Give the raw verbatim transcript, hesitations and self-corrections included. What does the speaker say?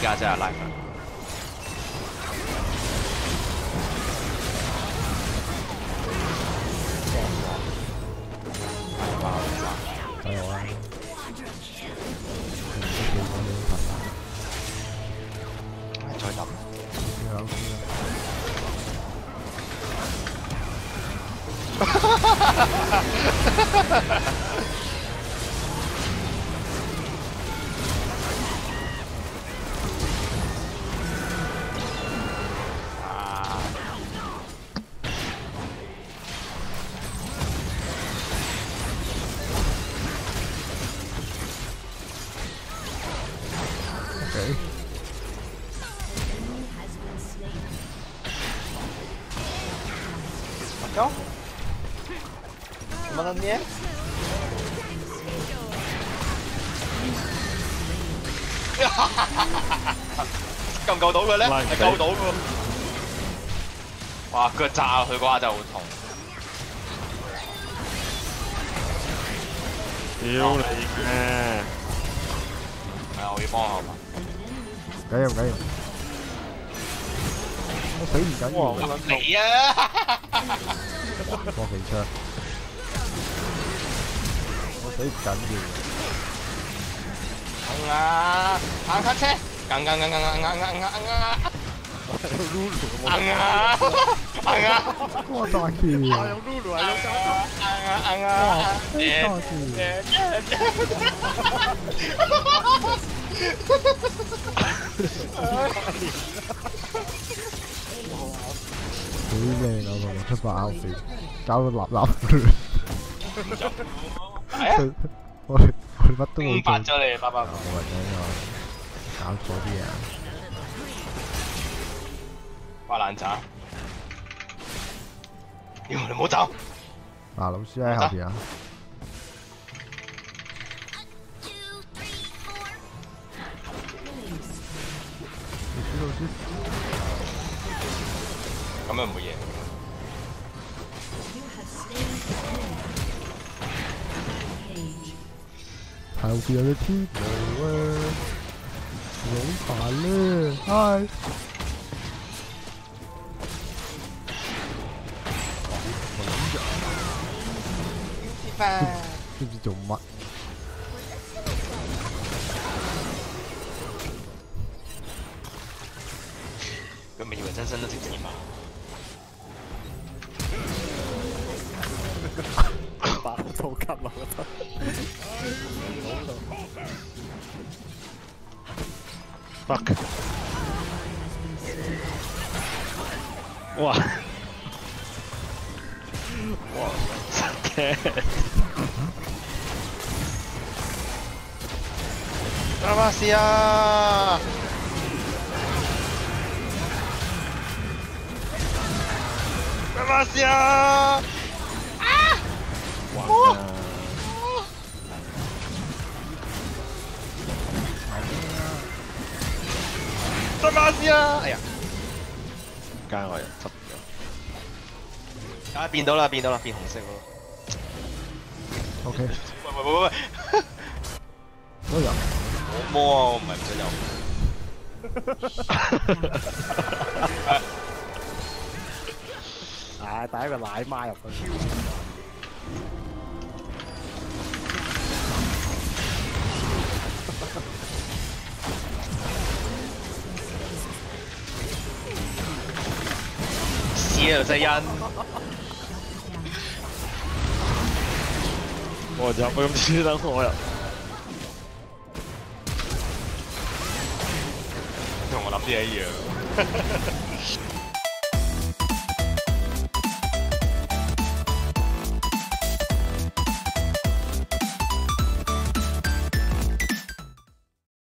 家真係拉佢。 加油啊！ 再揼。 有。Okay. Go. Gimana nih? Cầm cầu到佢咧？係救到嘅。哇！腳炸佢嗰下真係好痛。 屌你嘅！ 係啊，我要幫下嘛。 緊要緊要。我死唔緊要。 你啊！ 波飛槍。我死唔緊要。 行啊！行卡車！硬硬硬硬硬硬硬硬硬！硬啊！硬啊！ 哇！大橋。 我用 Lulu 係用手。 硬啊硬啊！ 大幾靚啊！個出發 outfit，搞到立立亂。 係啊！ 我哋我哋乜都冇做。 發咗你，爸爸。 我係咁啊！搞錯啲啊！ 花爛渣！屌你唔好走！ 嗱，老師喺後邊啊！老師老師， 咁樣唔會贏。 後邊有隻天狗啊！好煩咧，嗨！知唔知做乜？ 佢咪以為真身都值錢嘛？ 八套級啊！我覺得。fuck！哇！哇！神嘅！ 拉巴斯啊！拉巴斯啊！啊！哇！拉巴斯啊！哎呀！ 街外人執咗。啊！變到啦！變到啦！變紅色喎。 O K。 喂喂喂喂！ 都有。 我摸啊！我唔係唔有。唉，第一個奶媽入去。 屎啊！真恩。 我入去咁先等我入。 同我諗啲一樣。